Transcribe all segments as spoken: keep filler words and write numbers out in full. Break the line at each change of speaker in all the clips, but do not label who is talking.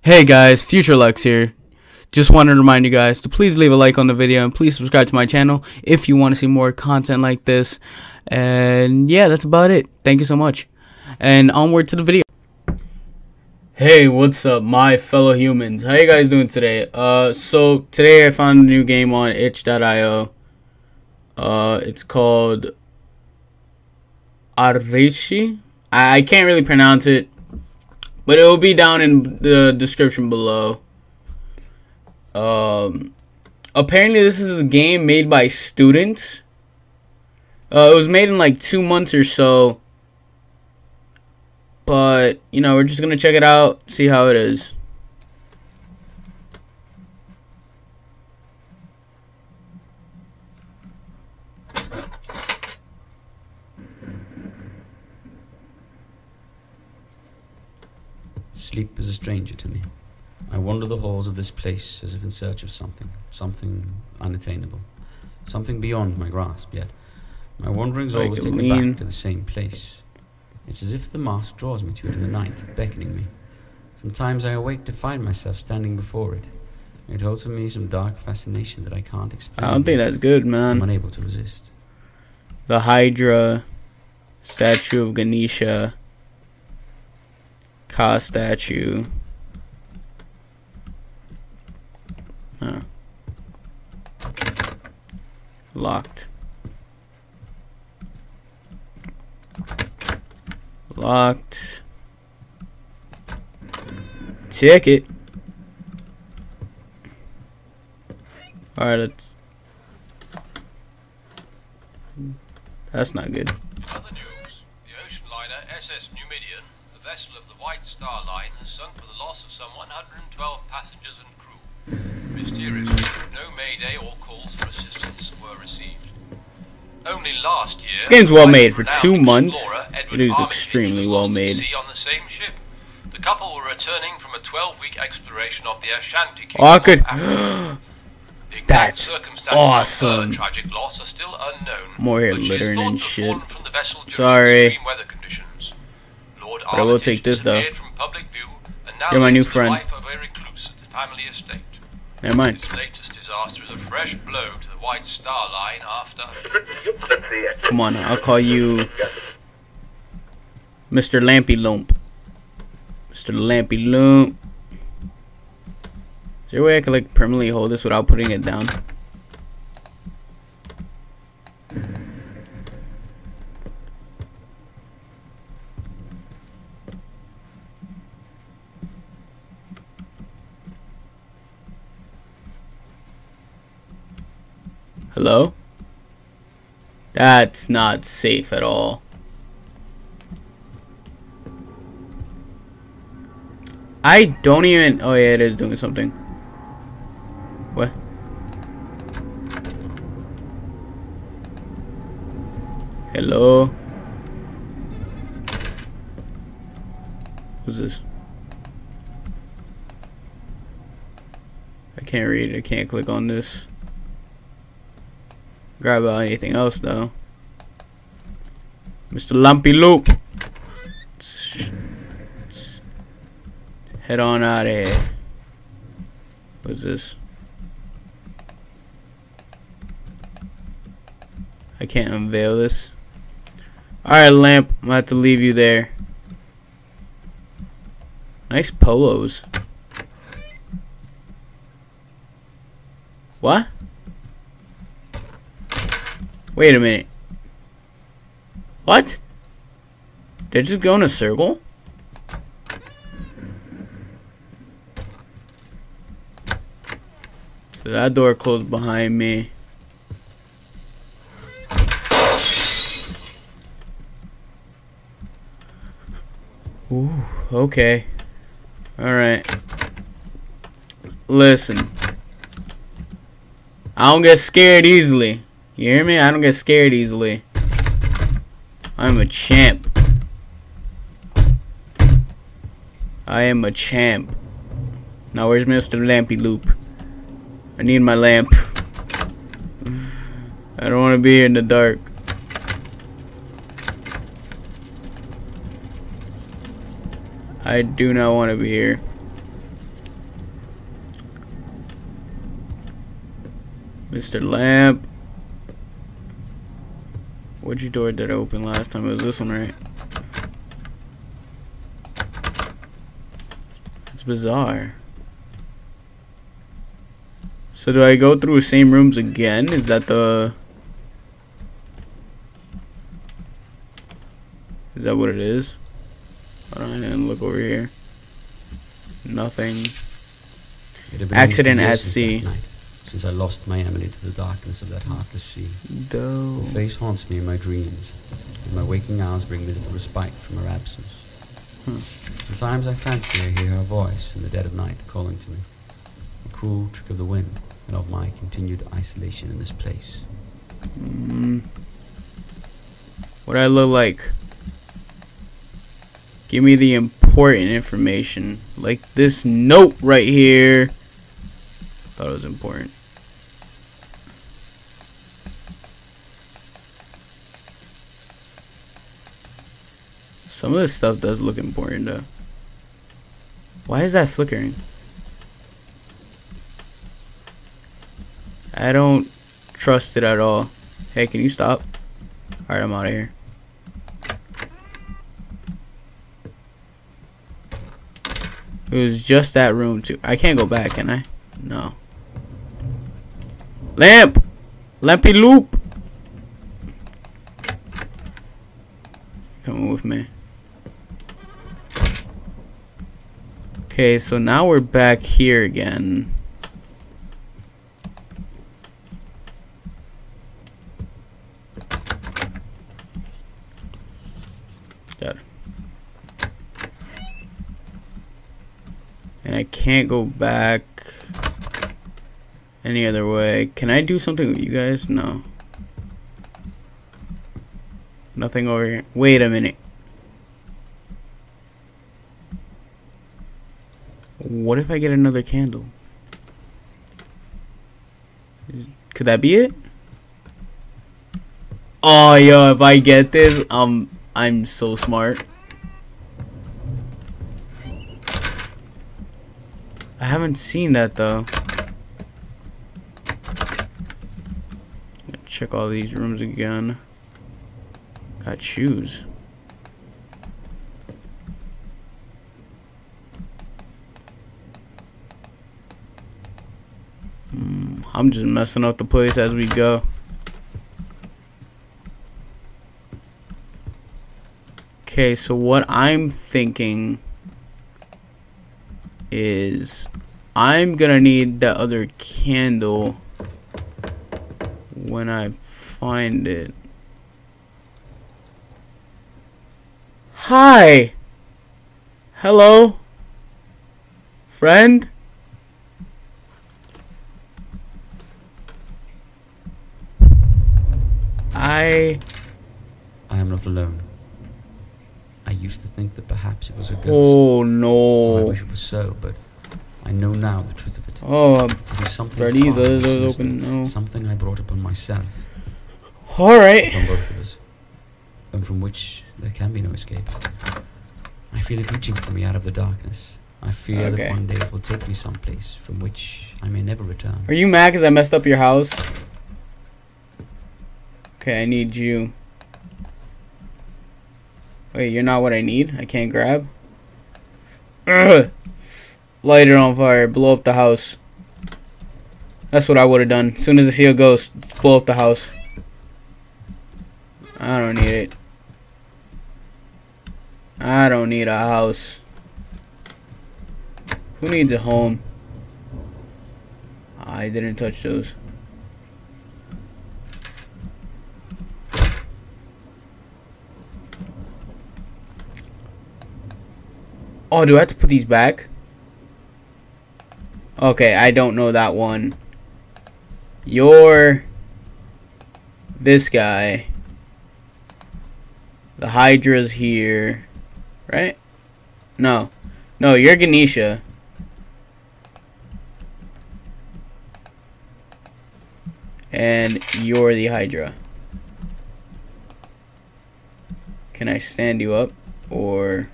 Hey guys, Future Lex here. Just wanted to remind you guys to please leave a like on the video and please subscribe to my channel if you want to see more content like this. And yeah, that's about it. Thank you so much. And onward to the video. Hey, what's up my fellow humans? How you guys doing today? Uh, so today I found a new game on itch dot i o. Uh, it's called Avarice. I, I can't really pronounce it, but it will be down in the description below. Um, apparently this is a game made by students. Uh, it was made in like two months or so. But, you know, we're just going to check it out, see how it is.
Sleep is a stranger to me. I wander the halls of this place as if in search of something, something unattainable, something beyond my grasp, yet my wanderings
Like
always take me back to the same place. It's as if the mask draws me to it in the night, beckoning me. Sometimes I awake to find myself standing before it. It holds for me some dark fascination that I can't explain.
I don't think that's good, man.
I'm unable to resist.
The Hydra, statue of Ganesha, Ka statue. Huh. Locked. Locked. Ticket. Alright, let's. That's not good.
In other news, the ocean liner S S Numidian, the vessel of the White Star Line, has sunk with a loss of some one hundred twelve passengers and crew. Mysteriously, no mayday or calls for assistance were received. Only last year,
this game's well made for two months. It is extremely well made.
On the same ship. The couple were returning from a twelve-week exploration of the Ashanti Kingdom.
Oh, I could.
The exact
That's
circumstances
awesome.
of the tragic loss are still unknown.
More here
but she is
littering
thought
and
to have
shit.
fallen from the vessel during
Sorry.
extreme weather conditions. Lord
But I will
Armitage
take this, though.
disappeared from public view and now
You're my new
lives the
friend.
life of a recluse at the family estate.
Never mind.
This latest disaster is a fresh blow to the White Star Line after...
Come on, I'll call you Mister Lampy Lump. Mister Lampy Lump. Is there a way I could like permanently hold this without putting it down? Hello? That's not safe at all. I don't even... Oh yeah, it is doing something. What? Hello? What's this? I can't read it. I can't click on this. Grab out anything else though. Mister Lumpy Loop. Head on out of here. What's this? I can't unveil this. Alright, lamp. I'm gonna have to leave you there. Nice polos. What? Wait a minute. What? They're just going in a circle? So that door closed behind me. Ooh, okay. Alright. Listen. I don't get scared easily. You hear me? I don't get scared easily. I'm a champ. I am a champ. Now where's Mister Lampy Loop? I need my lamp. I don't want to be in the dark. I do not want to be here. Mister Lamp. Which door did I open last time? It was this one, right? It's bizarre. So do I go through the same rooms again? Is that the... Is that what it is? Hold on, and look over here. Nothing. Accident at sea.
Since I lost my Emily to the darkness of that heartless sea.
Doe.
Her face haunts me in my dreams, and my waking hours bring me little respite from her absence.
Hmm.
Sometimes I fancy I hear her voice in the dead of night calling to me. A cruel trick of the wind, and of my continued isolation in this place.
Mm. What do I look like? Give me the important information. Like this note right here. Thought it was important. Some of this stuff does look important though. Why is that flickering? I don't trust it at all. Hey, can you stop? Alright, I'm out of here. It was just that room too. I can't go back, can I? No. Lamp! Lampy loop! Come with me. Okay, so now we're back here again. Got it. And I can't go back any other way. Can I do something with you guys? No. Nothing over here. Wait a minute. What if I get another candle? Could that be it? Oh, yo, if I get this, um, I'm so smart. I haven't seen that though. Check all these rooms again. Got shoes. Hmm, I'm just messing up the place as we go. Okay, so what I'm thinking is I'm gonna need that other candle when I find it. Hi. Hello. Friend. I
I am not alone. I used to think that perhaps it was a ghost.
Oh
Oh, I
no.
wish it was so, but I know now the truth of it.
Oh,
It is something
Freddy's
far more
open.
sinister,
No.
something I brought upon myself,
Alright.
from both of us, and from which there can be no escape. I feel it reaching for me out of the darkness. I fear
Okay.
that one day it will take me someplace from which I may never return.
Are you mad because I messed up your house? Okay, I need you. Wait, you're not what I need? I can't grab? Ugh. Light it on fire. Blow up the house. That's what I would have done. As soon as I see a ghost, blow up the house. I don't need it. I don't need a house. Who needs a home? I didn't touch those. Oh, do I have to put these back? Okay, I don't know that one. You're this guy. The Hydra's here. Right? No. No, you're Ganesha. And you're the Hydra. Can I stand you up? Or...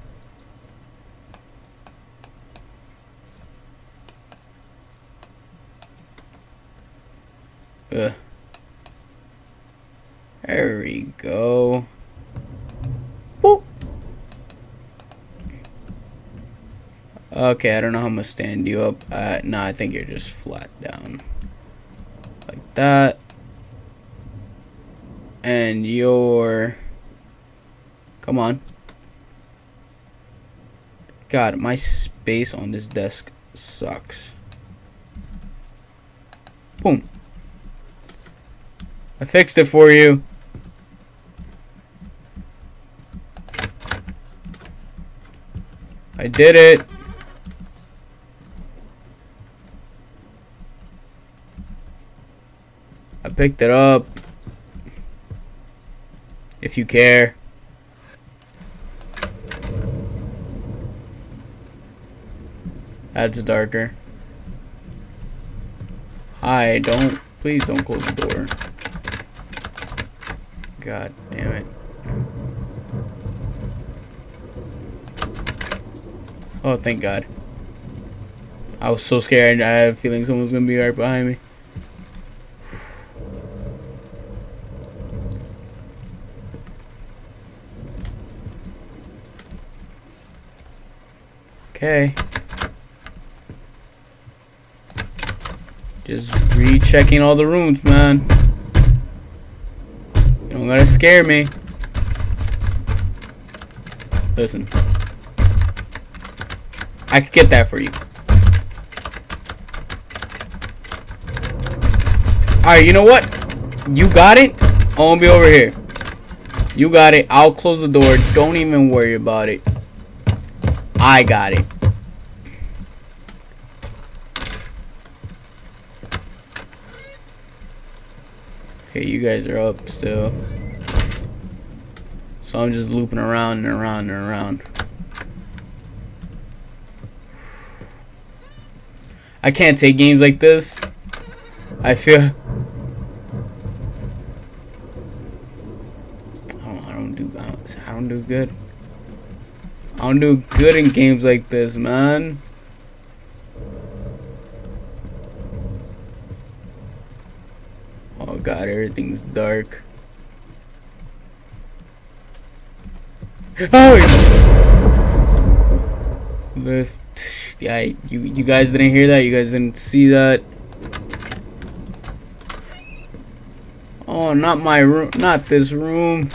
Ugh. There we go. Whoop. Okay, I don't know how I'm gonna stand you up. Uh, no, I think you're just flat down. Like that. And you're... Come on. God, my space on this desk sucks. Boom. I fixed it for you. I did it. I picked it up. If you care. That's darker. Hi, don't. Please don't close the door. God damn it. Oh, thank God. I was so scared. I had a feeling someone was gonna be right behind me. Okay. Just rechecking all the rooms, man. You don't gotta scare me. Listen. I could get that for you. Alright, you know what? You got it. I'm gonna be over here. You got it. I'll close the door. Don't even worry about it. I got it. Okay, you guys are up still. So I'm just looping around and around and around. I can't take games like this. I feel... I don't, I don't do... I don't, I don't do good. I don't do good in games like this, man. Oh God, everything's dark. Oh, this, yeah, you you guys didn't hear that. You guys didn't see that. Oh, not my room, not this room.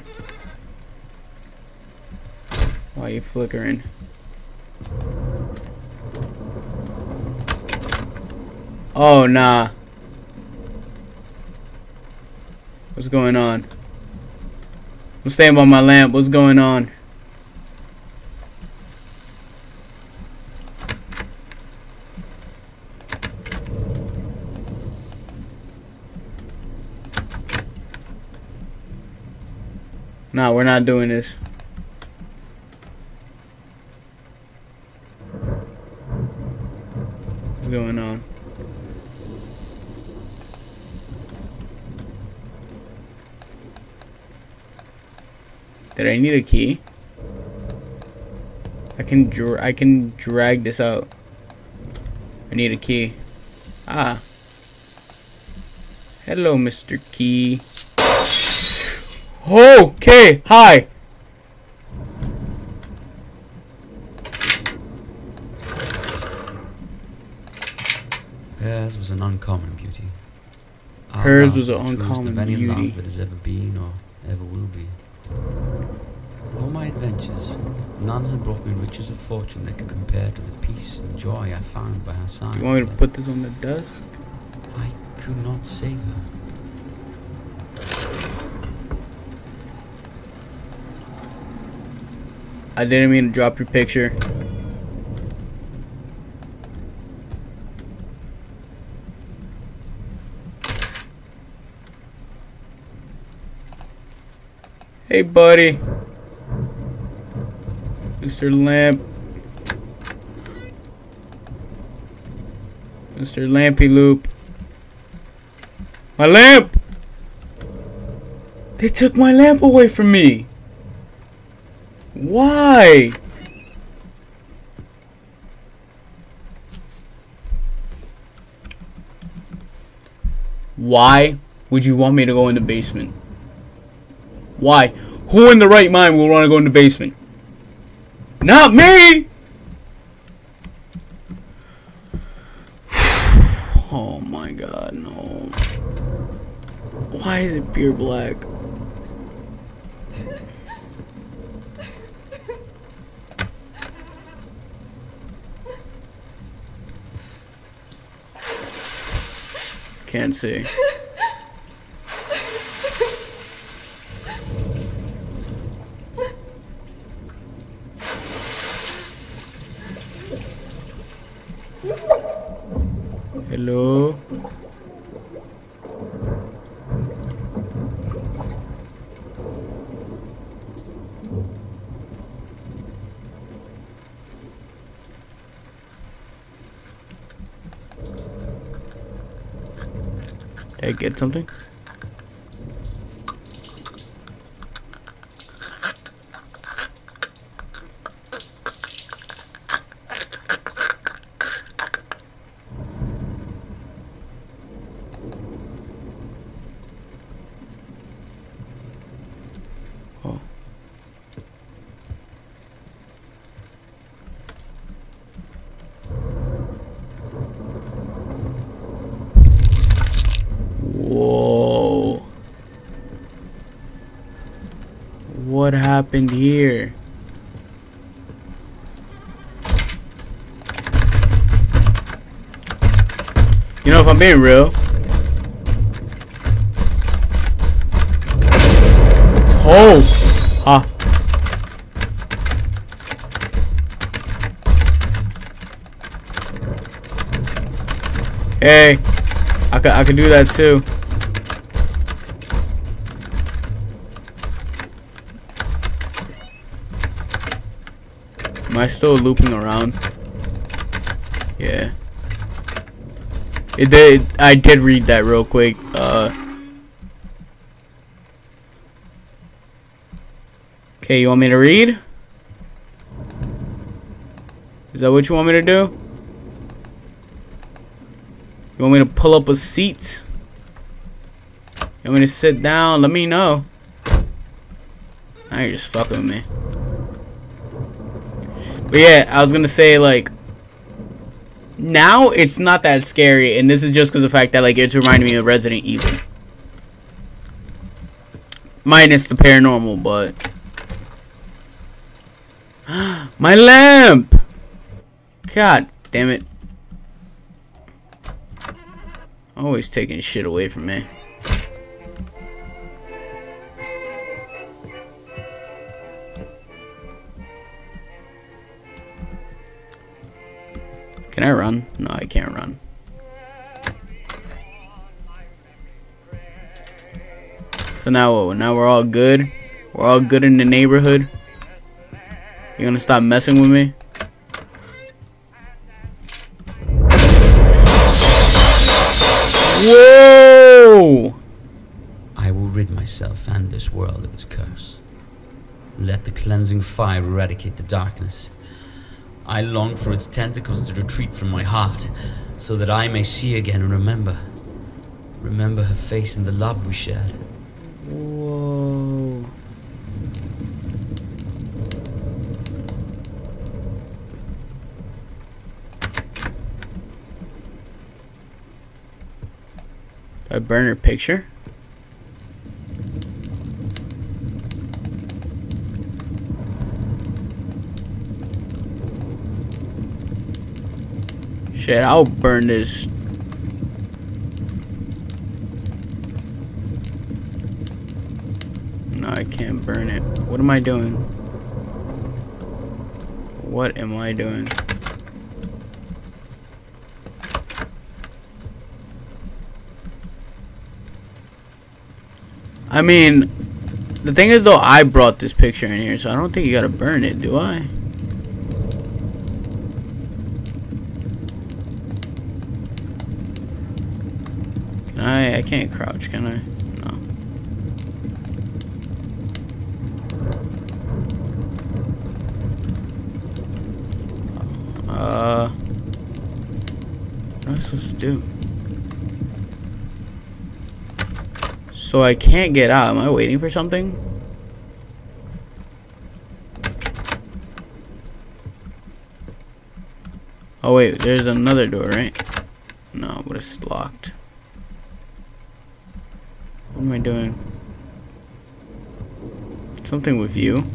Why are you flickering? Oh, nah. What's going on? I'm staying by my lamp. What's going on? Nah, we're not doing this. What's going on? Did I need a key? I can dra I can drag this out. I need a key. Ah. Hello, Mister Key. Okay, hi.
Hers was an uncommon beauty. Our
Hers
love,
was an
the truest
uncommon
of any
beauty.
love that has ever been or ever will be. Of all my adventures, none had brought me riches of fortune that could compare to the peace and joy I found by her side.
You want me to put this on the desk?
I could not save her.
I didn't mean to drop your picture. Hey, buddy. Mister Lamp. Mister Lampy Loop. My lamp! They took my lamp away from me. Why? Why would you want me to go in the basement? Why? Who in the right mind will want to go in the basement? Not me! Oh my god, no. Why is it pure black? Can't see. Hello? Did I get something? Oh. Whoa. What happened here? You know, if I'm being real, oh, ah, hey, I could I could do that too. Am I still looping around? Yeah. It did. I did read that real quick. Uh. Okay, you want me to read? Is that what you want me to do? You want me to pull up a seat? You want me to sit down? Let me know. Now you're just fucking with me. But yeah, I was gonna say, like, now it's not that scary, and this is just because of the fact that, like, it's reminding me of Resident Evil. Minus the paranormal, but my lamp! God damn it. Always taking shit away from me. Can I run? No, I can't run. So now what? Now we're all good? We're all good in the neighborhood? You're gonna stop messing with me? Whoa!
I will rid myself and this world of its curse. Let the cleansing fire eradicate the darkness. I long for its tentacles to retreat from my heart, so that I may see again and remember. Remember her face and the love we shared.
Whoa. Did I burn her picture? Shit, I'll burn this. No, I can't burn it. What am I doing? What am I doing? I mean, the thing is though, I brought this picture in here, so I don't think you gotta burn it, do I? I, I can't crouch, can I? No. Uh, what am I supposed to do? So I can't get out. Am I waiting for something? Oh wait, there's another door, right? No, but it's locked. What am I doing? Something with you.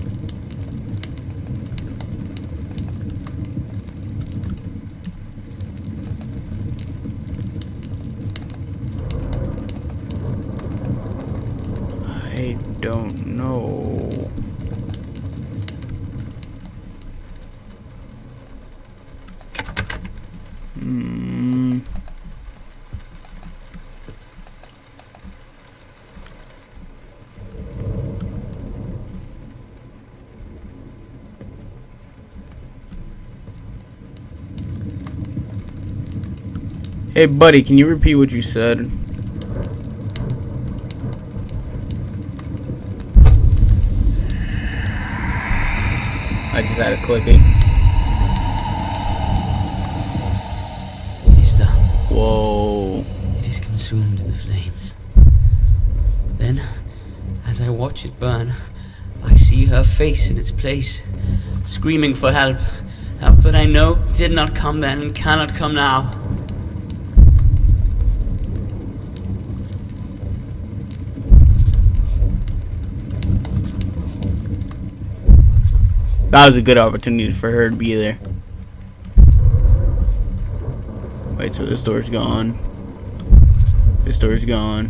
I don't know. Hmm. Hey buddy, can you repeat what you said? I just had to click it.
It is done.
Whoa.
It is consumed in the flames. Then, as I watch it burn, I see her face in its place, screaming for help. Help that I know did not come then and cannot come now.
That was a good opportunity for her to be there. Wait, so this door's gone. This door's gone.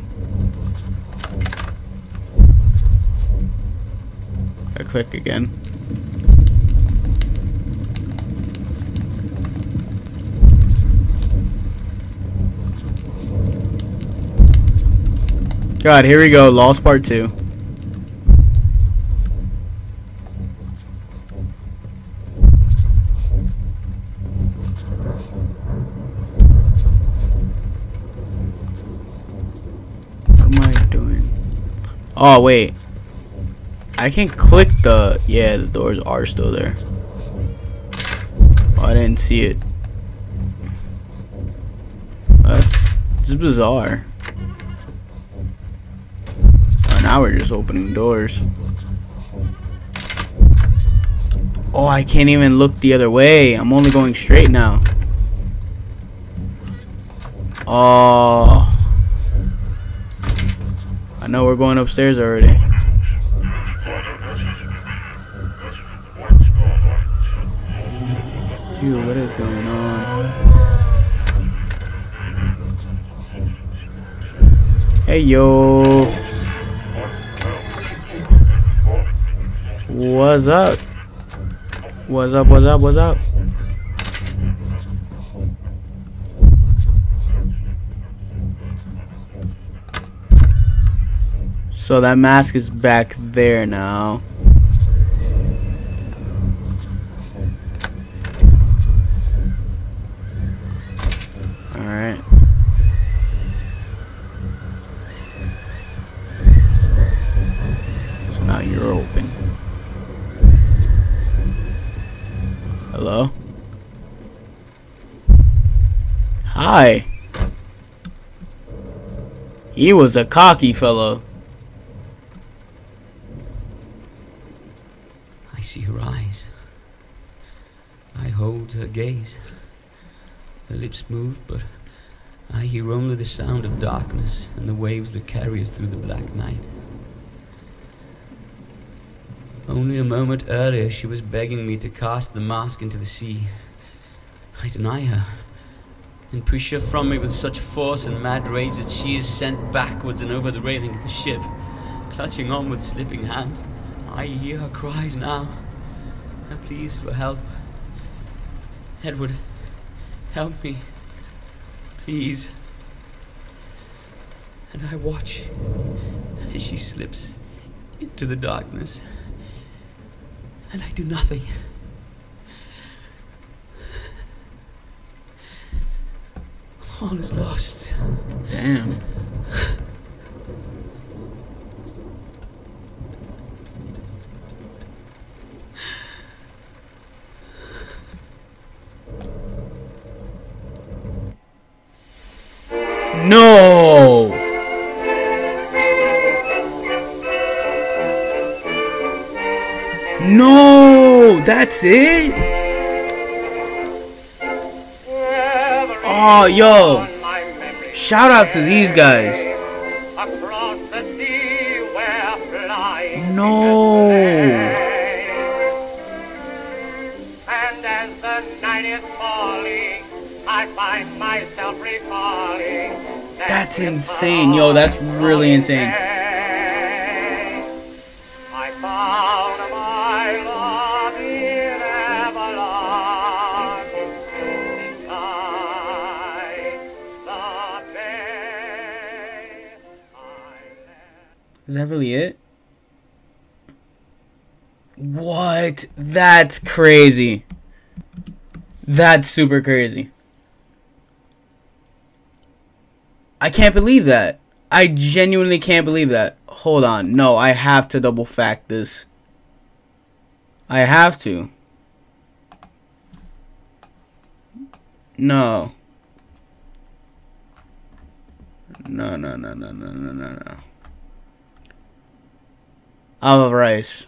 I click again. God, here we go. Lost part two. Oh wait, I can click the, yeah, the doors are still there. Oh, I didn't see it. That's just bizarre. Oh, now we're just opening doors. Oh, I can't even look the other way. I'm only going straight now. Oh, I know we're going upstairs already. Dude, what is going on? Hey, yo. What's up? What's up, what's up, what's up? So that mask is back there now. Alright. So now you're open. Hello? Hi. He was a cocky fellow.
I see her eyes. I hold her gaze. Her lips move, but I hear only the sound of darkness and the waves that carry us through the black night. Only a moment earlier she was begging me to cast the mask into the sea. I deny her and push her from me with such force and mad rage that she is sent backwards and over the railing of the ship, clutching on with slipping hands. I hear her cries now. Her pleas for help. Edward, help me, please. And I watch as she slips into the darkness, and I do nothing. All is lost.
Damn. No! No, that's it? Oh, yo. Shout out to these guys. No.
And as the night is falling, I find myself recalling.
That's insane, yo. That's really insane.
I found my love in Avalon, beside the bay.
Is that really it? What? That's crazy. That's super crazy. I can't believe that. I genuinely can't believe that. Hold on. No, I have to double fact this. I have to. No. No, no, no, no, no, no, no, no. Avarice.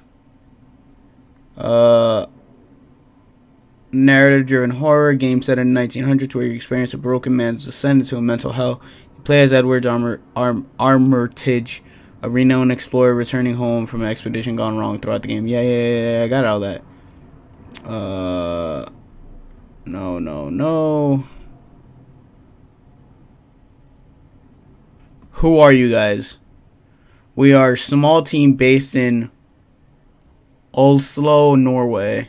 Uh, narrative-driven horror game set in the nineteen hundreds, where you experience a broken man's descent into a mental hell. You play as Edward Armor, Arm, Armitage, a renowned explorer returning home from an expedition gone wrong throughout the game. Yeah, yeah, yeah, yeah, I got all that. Uh, no, no, no. Who are you guys? We are a small team based in Oslo, Norway.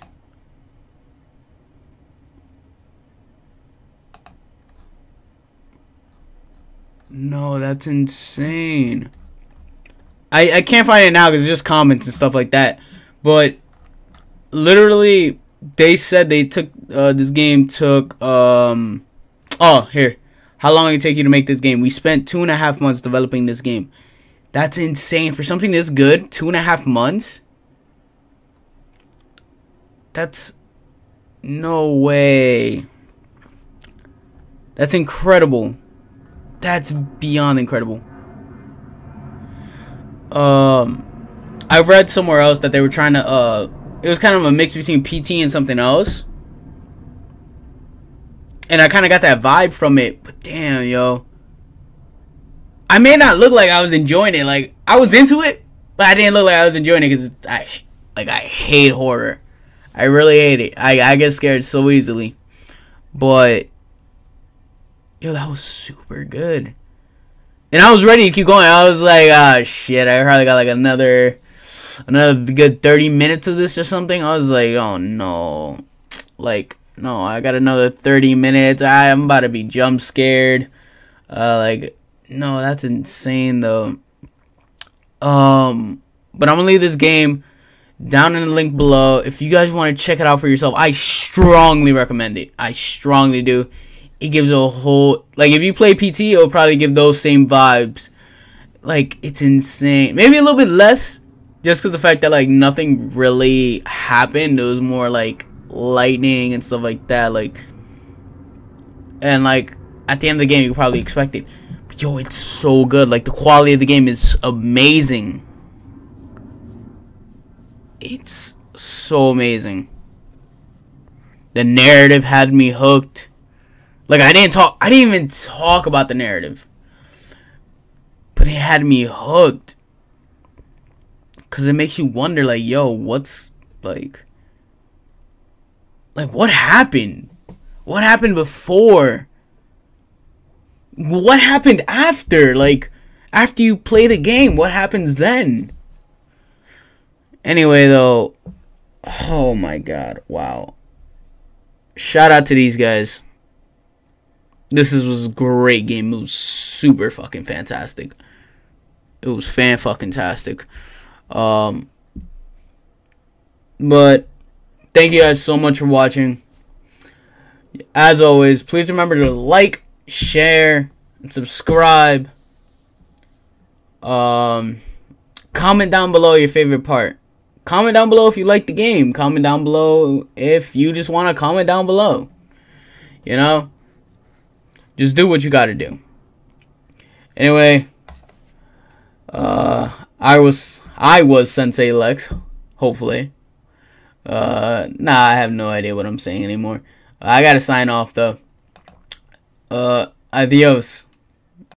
No, that's insane. I, I can't find it now because it's just comments and stuff like that. But literally, they said they took uh, this game took um oh here. How long did it take you to make this game? We spent two and a half months developing this game. That's insane for something this good. Two and a half months. That's no way. That's incredible. That's beyond incredible. Um, I read somewhere else that they were trying to. Uh, it was kind of a mix between P T and something else, and I kind of got that vibe from it. But damn, yo, I may not look like I was enjoying it. Like I was into it, but I didn't look like I was enjoying it because I, like, I hate horror. I really hate it. I I get scared so easily, but. Yo, that was super good. And I was ready to keep going. I was like, ah, shit. I probably got like another, another good thirty minutes of this or something. I was like, oh no. Like, no, I got another thirty minutes. I, I'm about to be jump scared. Uh, like, no, that's insane though. Um, but I'm gonna leave this game down in the link below. If you guys want to check it out for yourself, I strongly recommend it. I strongly do. It gives a whole, like, if you play P T, it'll probably give those same vibes. Like, it's insane. Maybe a little bit less, just because the fact that, like, nothing really happened. It was more, like, lightning and stuff like that. Like, and, like, at the end of the game, you could probably expect it. But, yo, it's so good. Like, the quality of the game is amazing. It's so amazing. The narrative had me hooked. Like, I didn't talk, I didn't even talk about the narrative. But it had me hooked. Because it makes you wonder, like, yo, what's, like, like, what happened? What happened before? What happened after? Like, after you play the game, what happens then? Anyway, though, oh my god, wow. Shout out to these guys. This is, was a great game. It was super fucking fantastic. It was fan fucking tastic. Um, but thank you guys so much for watching. As always, please remember to like, share, and subscribe. Um, comment down below your favorite part. Comment down below if you like the game. Comment down below if you just want to comment down below. You know? Just do what you gotta do. Anyway, uh, I was I was Sensei Lex, hopefully. Uh, nah, I have no idea what I'm saying anymore. I gotta sign off though. Uh, adios.